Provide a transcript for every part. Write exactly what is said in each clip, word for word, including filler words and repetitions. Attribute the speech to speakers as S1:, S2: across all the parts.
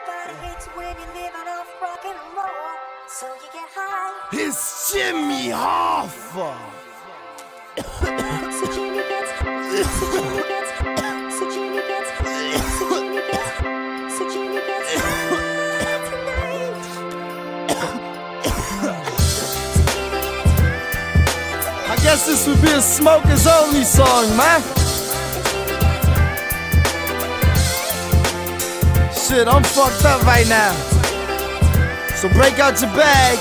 S1: Everybody hates when you're living off rock and roll, so you get high.
S2: It's Jimmy Hoffa.
S1: So Jimmy gets, so Jimmy gets, so Jimmy gets, so Jimmy gets, so Jimmy gets high tonight.
S2: I guess this would be a smokers only song, man. Shit, I'm fucked up right now. So break out your bag,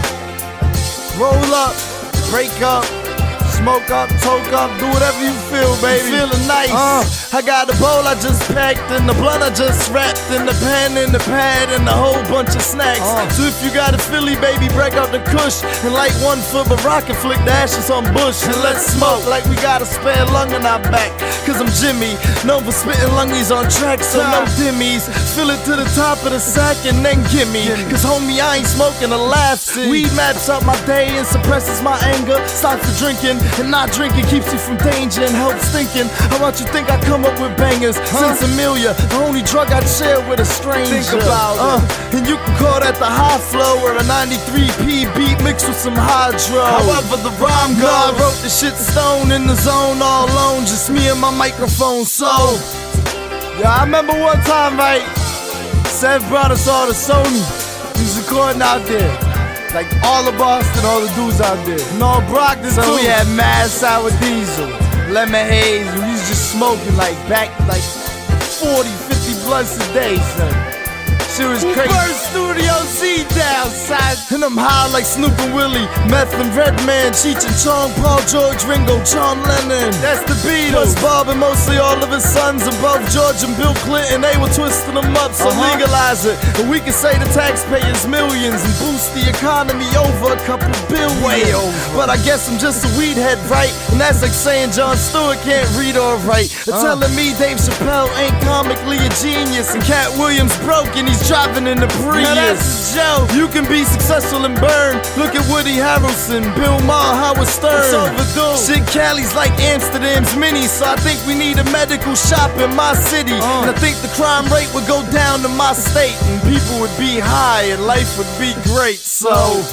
S2: roll up, break up, smoke up, toke up, do whatever you feel, baby. Feeling nice. Uh, I got the bowl I just packed, and the blunt I just wrapped, and the pen and the pad, and a whole bunch of snacks. Uh, so if you got a Philly, baby, break out the kush, and light one for the rock and flick the ashes on bush, and let's smoke like we got a spare lung in our back. Cause I'm Jimmy, known for spitting lungies on tracks, so no dimmies. Fill it to the top of the sack and then gimme. Cause homie, I ain't smoking a laugh. Weed maps out my day and suppresses my anger. Stops the drinking, and not drinking keeps you from danger and helps thinking. How about you think I come up with bangers? Huh? Since Amelia, the only drug I'd share with a stranger. Think about uh, it. And you can call that the high flow or a ninety-three P beat mixed with some hydro. However the rhyme goes, I wrote the shit stone in the zone all alone, just me and my microphone. So, yeah, I remember one time, right? Seth brought us all to Sony. He was recording out there. Like all of Boston, all the dudes out there. No, Brockton so too. We had Mad Sour Diesel, Lemon Haze, and we was just smoking like back like forty, fifty blunts a day, son. Shit was crazy. First Studio C down, son. And I'm high like Snoop and Willie, Meth and Redman, Cheech and Chong, Paul, George, Ringo, John Lennon. That's the Beatles. Plus Bob and mostly all of his sons, and both George and Bill Clinton, they were twisting them up, so uh-huh. legalize it. And we can say the taxpayers millions and boost the economy over a couple billion. Way over. But I guess I'm just a weed head, right? And that's like saying Jon Stewart can't read or write. Uh. Telling me Dave Chappelle ain't comically a genius, and Cat Williams broke and he's driving in the Prius. Now that's a joke. You can be successful and burn. Look at Woody Harrelson, Bill Maher, Howard Stern. It's overdue. Shit, Cali's like Amsterdam's mini, so I think we need a medical shop in my city. Uh. And I think the crime rate would go down in my state, and people would be high and life would be great. So,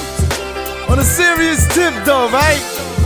S2: on a serious tip though, right?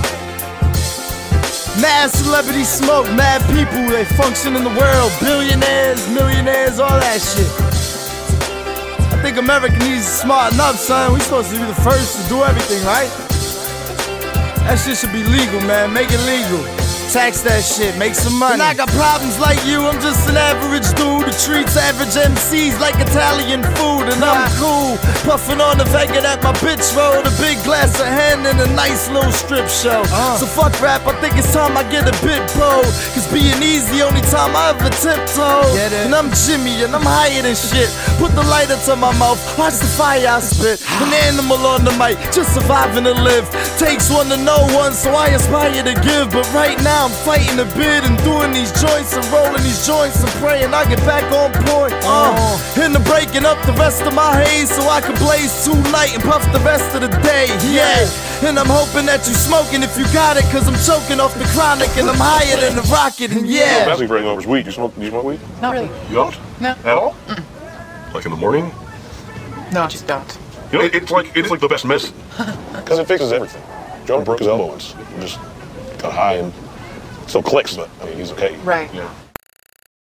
S2: Mad celebrity smoke, mad people, they function in the world. Billionaires, millionaires, all that shit. I think America needs to smarten up, son. We supposed to be the first to do everything, right? That shit should be legal, man. Make it legal. Tax that shit, make some money. And I got problems like you, I'm just an average dude who treats average M Cs like Italian food. And I'm cool, puffing on the Vega that my bitch rolled, a big glass of hen and a nice little strip show. uh. So fuck rap, I think it's time I get a bit bold, cause being easy only time I ever tiptoe. And I'm Jimmy and I'm higher than shit. Put the lighter to my mouth, watch the fire I spit. An animal on the mic, just surviving to live. Takes one to know one, so I aspire to give. But right now I'm fighting a bid and doing these joints and rolling these joints and praying I get back on point. Uh, and I'm breaking up the rest of my haze so I can blaze tonight and puff the rest of the day. Yeah, and I'm hoping that you smoking if you got it, cause I'm choking off the chronic and I'm higher than the rocket. And yeah.
S3: The best thing for hangovers is weed. You smoke? Do you smoke weed?
S4: Not really.
S3: You don't?
S4: No.
S3: At all?
S4: Mm-mm.
S3: Like in the morning?
S4: No, I just don't.
S3: You know, it, it's like it's like the best medicine because it fixes everything. John broke his elbow once. Just got high and still clicks, but I mean he's okay.
S4: Right.
S3: Yeah.